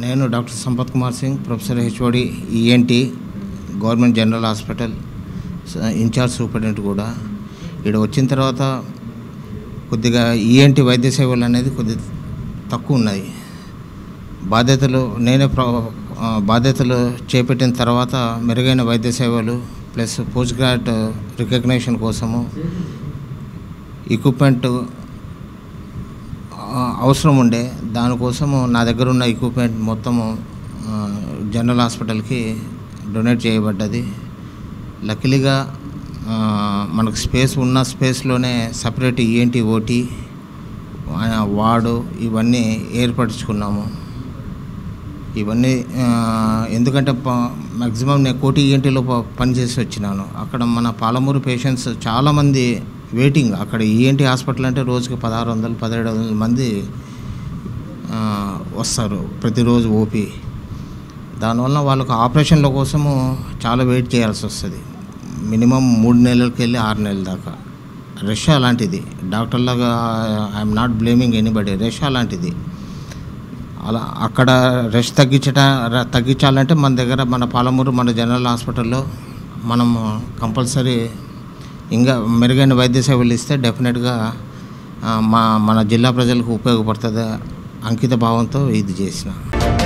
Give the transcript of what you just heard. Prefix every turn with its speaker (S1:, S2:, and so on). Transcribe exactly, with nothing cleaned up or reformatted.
S1: నేను doctor Sampath Kumar Singh, professor HOD ENT, government general hospital incharge superintendent కూడా. ఇక్కడ వచ్చిన తర్వాత కొద్దిగా ఈఎన్టీ వైద్య సేవలు అనేది కొద్దిగా తక్కువ ఉన్నాయి. బాధ్యతలు నేనే బాధ్యతలు చేపట్టిన తర్వాత మెరుగైన వైద్య సేవలు ప్లస్ పోస్ట్ గ్రాడ్యుయేట్ రికగ్నిషన్ కోసము ఎక్విప్మెంట్ అవసరం ఉండే, దానికోసము నా దగ్గర ఉన్న ఎక్విప్మెంట్ మొత్తము జనరల్ హాస్పిటల్కి డొనేట్ చేయబడ్డది. లక్కీగా మనకు స్పేస్ ఉన్న స్పేస్లోనే సపరేట్ ఈఎన్టీ ఓటీ వార్డు ఇవన్నీ ఏర్పరచుకున్నాము. ఇవన్నీ ఎందుకంటే మ్యాక్సిమం నేను కోటి ఈఎన్టీలో పనిచేసి వచ్చినాను. అక్కడ మన పాలమూరు పేషెంట్స్ చాలామంది వెయిటింగ్. అక్కడ ఈఎన్టీ హాస్పిటల్ అంటే రోజుకి పదహారు వందలు పదిహేడు వందల మంది వస్తారు ప్రతిరోజు ఓపీ. దానివల్ల వాళ్ళకు ఆపరేషన్ల కోసము చాలా వెయిట్ చేయాల్సి వస్తుంది. మినిమం మూడు నెలలకి వెళ్ళి ఆరు నెలల దాకా. రష్ అలాంటిది. డాక్టర్లాగా I'm not blaming anybody, rush అలాంటిది. అలా అక్కడ రష్ తగ్గించట తగ్గించాలంటే మన దగ్గర మన పాలమూరు మన జనరల్ హాస్పిటల్లో మనం కంపల్సరీ ఇంకా మెరుగైన వైద్య సేవలు ఇస్తే డెఫినెట్గా మా మన జిల్లా ప్రజలకు ఉపయోగపడుతుంది అంకిత భావంతో ఇది చేసిన.